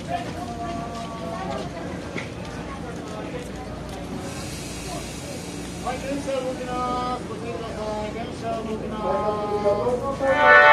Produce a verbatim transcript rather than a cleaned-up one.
はい、電車動きます。ご注意ください。電車動きます。